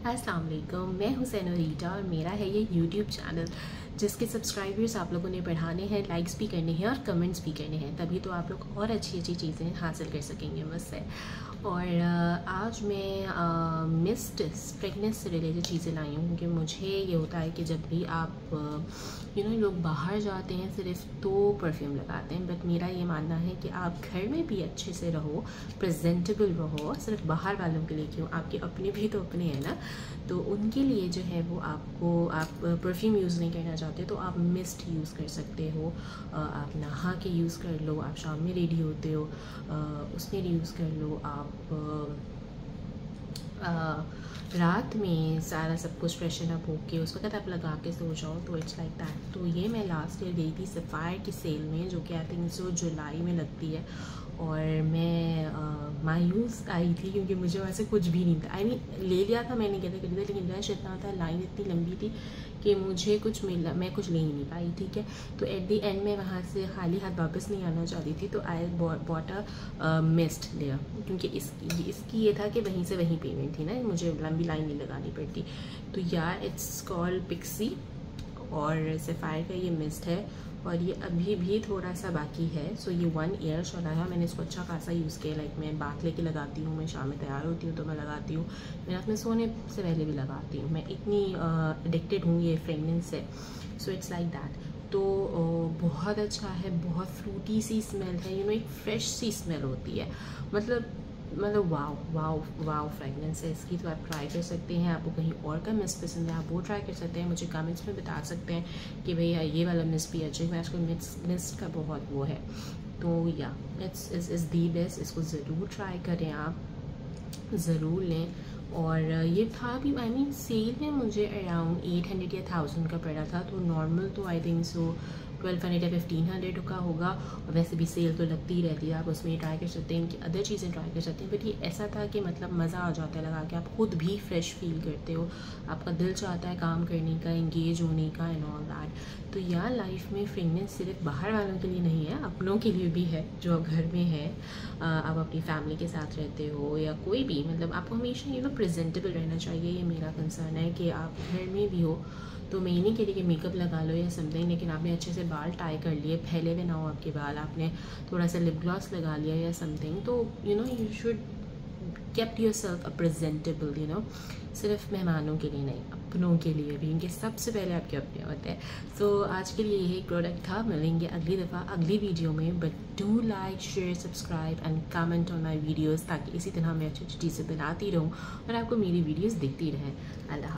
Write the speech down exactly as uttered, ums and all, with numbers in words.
अस्सलाम वालेकुम, मैं हुसैन रीटा और मेरा है ये यूट्यूब चैनल जिसके सब्सक्राइबर्स आप लोगों ने बढ़ाने हैं, लाइक्स भी करने हैं और कमेंट्स भी करने हैं, तभी तो आप लोग और अच्छी अच्छी चीज़ें हासिल कर सकेंगे मुझसे। और आज मैं मिस्ड प्रेगनेंस से रिलेटेड चीज़ें लाई हूँ क्योंकि मुझे ये होता है कि जब भी आप यू नो लोग बाहर जाते हैं सिर्फ तो परफ्यूम लगाते हैं, बट मेरा ये मानना है कि आप घर में भी अच्छे से रहो, प्रेजेंटेबल रहो। सिर्फ बाहर वालों के लिए क्यों, आपके अपने भी तो अपने हैं ना, तो उनके लिए जो है वो आपको, आप परफ्यूम यूज़ नहीं करना चाहते तो आप मिस्ट यूज़ कर सकते हो। आप नहा के यूज़ कर लो, आप शाम में रेडी होते हो उसमें यूज़ कर लो, आप आ, रात में सारा सब कुछ फ्रेशन अप होके उस वक्त आप लगा के सो जाओ तो इट्स लाइक दैट। तो ये मैं लास्ट ईयर गई थी सफ़ायर की सेल में, जो कि आई थिंक सो जुलाई में लगती है, और मैं मायूस आई थी क्योंकि मुझे वहाँ से कुछ भी नहीं था। आई I मीन mean, ले लिया था मैंने, कहते खरीदा, लेकिन रश इतना था, लाइन इतनी लंबी थी कि मुझे कुछ मिला, मैं कुछ ले ही नहीं पाई। ठीक है, तो एट दी एंड में वहाँ से खाली हाथ वापस नहीं आना चाहती थी, तो I bought a mist layer, क्योंकि इस इसकी ये था कि वहीं से वहीं पेमेंट थी ना, मुझे लंबी लाइन नहीं लगानी पड़ती। तो यार इट्स कॉल्ड पिक्सी और सफ़ायर का ये मिस्ट है, और ये अभी भी थोड़ा सा बाकी है। सो ये वन ईयर चला है, मैंने इसको अच्छा खासा यूज़ किया। लाइक मैं बात लेके लगाती हूँ, मैं शाम में तैयार होती हूँ तो मैं लगाती हूँ, मैं रात में सोने से पहले भी लगाती हूँ, मैं इतनी एडिक्टेड हूँ ये फ्रेगनेंस से। So it's like that. तो uh, बहुत अच्छा है, बहुत फ्रूटी सी स्मेल है, यू नो एक फ्रेश सी स्मेल होती है, मतलब मतलब वाव वाव वाव फ्रेगनेंस है इसकी। तो आप ट्राई कर सकते हैं, आपको कहीं और का मिस्ट पसंद है आप वो ट्राई कर सकते हैं, मुझे कमेंट्स में बता सकते हैं कि भैया ये वाला मिस्ट भी अच्छा है। मैं आजकल मिस्ट मिस्ट का बहुत वो है, तो या it's is is the best, इसको ज़रूर ट्राई करें, आप ज़रूर लें। और ये था भी आई मीन सेल में मुझे अराउंड एट हंड्रेड या थाउजेंड का पड़ा था, तो नॉर्मल तो I think so twelve hundred या फिफ्टीन हंड्रेड का होगा। और वैसे भी सेल तो लगती ही रहती है, आप उसमें ट्राई कर सकते हैं, इनकी अदर चीज़ें ट्राई कर सकते हैं। बट ये ऐसा था कि मतलब मज़ा आ जाता है लगा के, आप खुद भी फ्रेश फील करते हो, आपका दिल चाहता है काम करने का, इंगेज होने का एंड ऑल दैट। तो यार लाइफ में फ्रेगनेंस सिर्फ बाहर वालों के लिए नहीं है, अपनों के लिए भी है जो घर में है। आप अपनी फैमिली के साथ रहते हो या कोई भी, मतलब आपको हमेशा यू नो प्रेजेंटेबल रहना चाहिए। ये मेरा कंसर्न है कि आप घर में भी हो तो मैं ये नहीं कह रही कि मेकअप लगा लो या समथिंग, लेकिन आपने अच्छे से बाल टाई कर लिए, फैले हुए ना हो आपके बाल, आपने थोड़ा सा लिप ग्लॉस लगा लिया या समथिंग, तो you know you should kept yourself a presentable, you know सिर्फ मेहमानों के लिए नहीं, अपनों के लिए भी, इनके सबसे पहले आपके अपने होते हैं। सो so, आज के लिए यही प्रोडक्ट था, मिलेंगे अगली दफ़ा अगली वीडियो में। But do like share subscribe and comment on my videos, ताकि इसी तरह मैं अच्छी अच्छी चीज़ें बनाती रहूँ और आपको मेरी वीडियोज़ दिखती रहें। अल्लाह।